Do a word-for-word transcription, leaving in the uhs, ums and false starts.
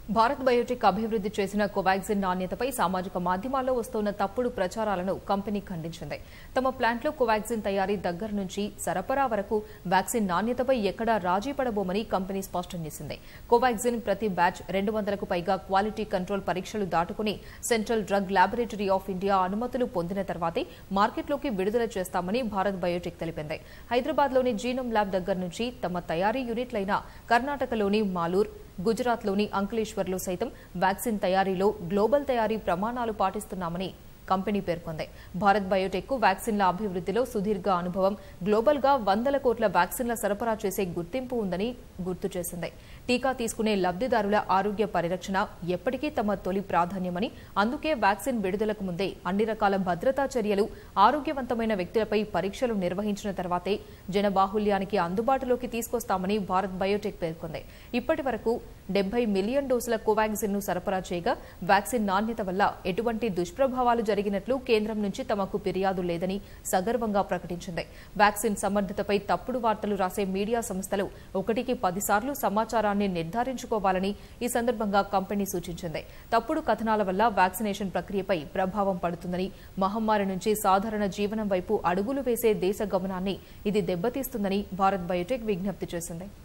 Bharat Biotech అభివృద్ధి చేసిన కోవాక్సిన్ నాణ్యతపై సామాజిక మాధ్యమాల్లో వస్తున్న తప్పుడు ప్రచారాలను కంపెనీ ఖండించింది. తమ ప్లాంట్లో కోవాక్సిన్ తయారీ దగ్గర నుంచి సరఫరా వరకు వ్యాక్సిన్ నాణ్యతపై ఎక్కడా రాజీ పడబోమని కంపెనీ స్పష్టం చేసింది. కోవాక్సిన్ ప్రతి బ్యాచ్ రెండు వందలకు పైగా క్వాలిటీ కంట్రోల్ పరీక్షలు దాటుకుని central drug laboratory of India అనుమతులు పొందిన తర్వాతే మార్కెట్లోకి విడుదల చేస్తామని భారత్ బయోటెక్ తెలిపింది. హైదరాబాద్లోని జీనోమ్ ల్యాబ్ దగ్గర నుంచి తమ తయారీ యూనిట్లైన కర్ణాటకలోని మాలూర్, గుజరాత్లోని అంకలేశ్వర్లో సైతం వ్యాక్సిన్ తయారీలో గ్లోబల్ తయారీ ప్రమాణాలు పాటిస్తున్నామని కంపెనీ పేర్కొంది. భారత్ బయోటెక్ కు వ్యాక్సిన్ల అభివృద్ధిలో సుదీర్ఘ అనుభవం, గ్లోబల్ గా వందల కోట్ల వ్యాక్సిన్ల సరఫరా చేసే గుర్తింపు ఉందని గుర్తు చేసింది. టీకా తీసుకునే లబ్దిదారుల ఆరోగ్య పరిరక్షణ ఎప్పటికీ తమ తొలి ప్రాధాన్యమని, అందుకే వ్యాక్సిన్ విడుదలకు ముందే అన్ని రకాల భద్రతా చర్యలు, ఆరోగ్యవంతమైన వ్యక్తులపై పరీక్షలు నిర్వహించిన తర్వాతే జనబాహుల్యానికి అందుబాటులోకి తీసుకొస్తామని భారత్ బయోటెక్ పేర్కొంది. ఇప్పటి వరకు డెబ్బై మిలియన్ డోసుల కోవాక్సిన్ ను సరఫరా చేయగా వ్యాక్సిన్ నాణ్యత వల్ల ఎటువంటి దుష్ప్రభావాలు జరిగినట్లు కేంద్రం నుంచి తమకు ఫిర్యాదు లేదని సగర్వంగా ప్రకటించింది. వ్యాక్సిన్ సమర్థతపై తప్పుడు వార్తలు రాసే మీడియా సంస్థలు ఒకటికి పదిసార్లు సమాచారాన్ని నిర్ధారించుకోవాలని ఈ సందర్భంగా కంపెనీ సూచించింది. తప్పుడు కథనాల వల్ల వ్యాక్సినేషన్ ప్రక్రియపై ప్రభావం పడుతుందని, మహమ్మారి నుంచి సాధారణ జీవనం వైపు అడుగులు వేసే దేశ గమనాన్ని ఇది దెబ్బతీస్తుందని భారత్ బయోటెక్ విజ్ఞప్తి చేసింది.